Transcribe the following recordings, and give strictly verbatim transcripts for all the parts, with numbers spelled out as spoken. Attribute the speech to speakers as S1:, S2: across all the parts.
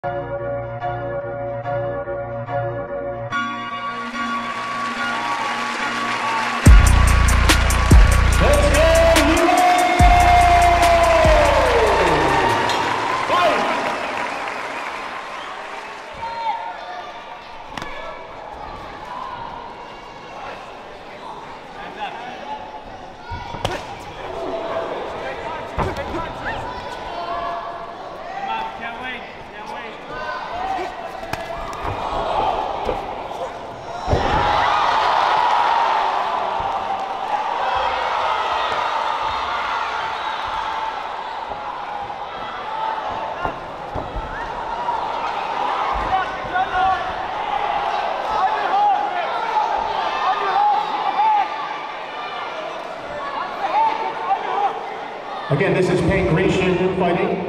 S1: Again, this is Hank Grecian fighting.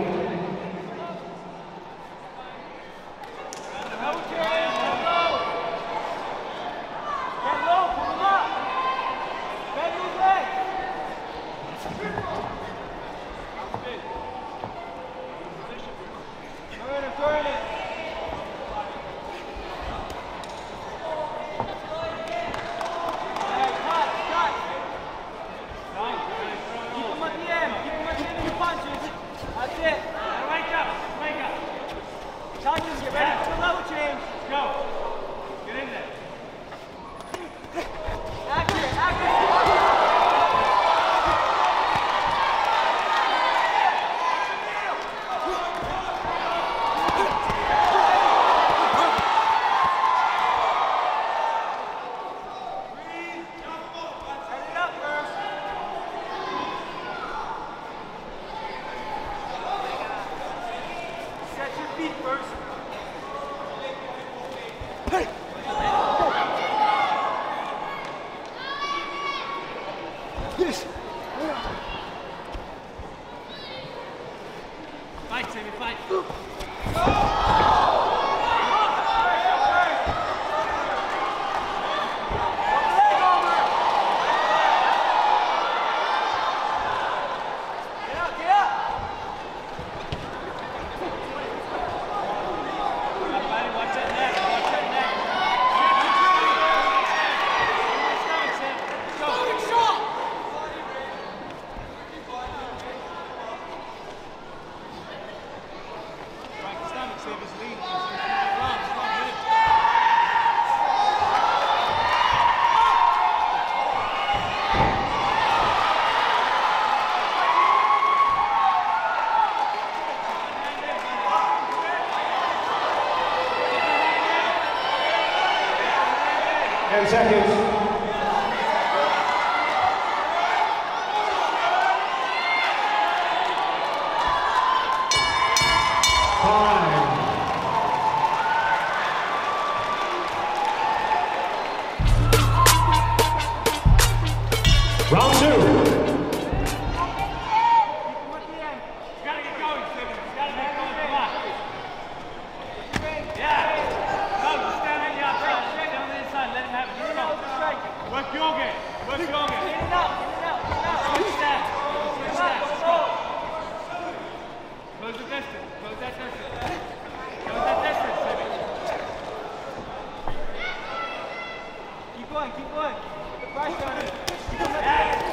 S1: ten seconds. Round two.
S2: Work your game. Work your game. Get it up. Get it up. Switch that. Switch that. Close the distance. Close that distance. Close that distance, baby. Keep going. Keep going. Put the pressure on it. Keep going. Yeah.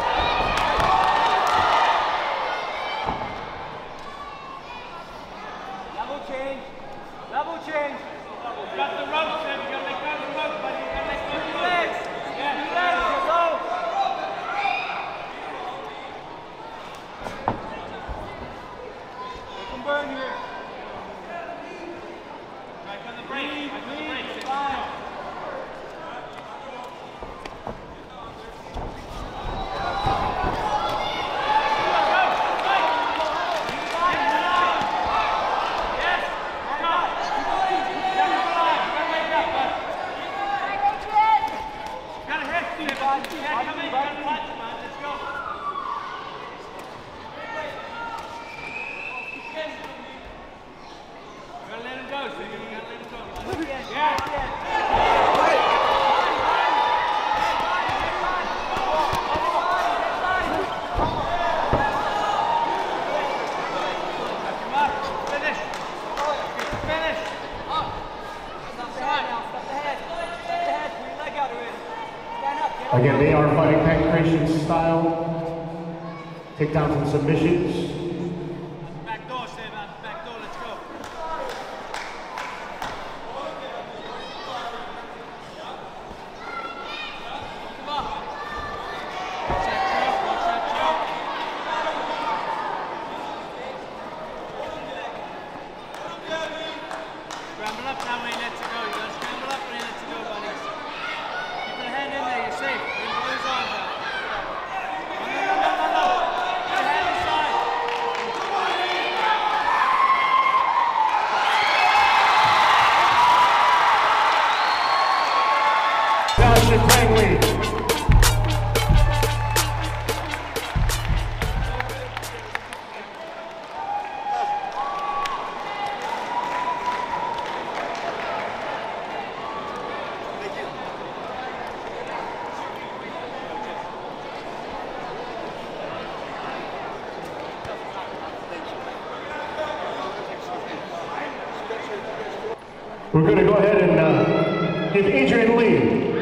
S2: Level change. Level change. You got the ropes, Sam. You got to let go of the ropes, buddy. You got to let go of the legs. Yeah, two legs. Go. They can burn here. Back on the brake. Back on the brake. Five. finish. Up. Step the head now. Step the head. Step the head. Put your leg out already. Stand up. Get up.
S1: Again, they are fighting Pancration style. Takedowns and submissions.
S2: Back door, Saban. Back door. Let's go. Come on. Watch that choke. Watch that choke. Scramble up now when he lets it go. You gotta scramble up when he lets it go, buddies. Keep your hand in there. You're safe. Bring Blue's arms out. No, no, no, no, no, no. Put your hand inside.
S1: Josh Langley. We're going to go ahead and uh, give Adrian Lee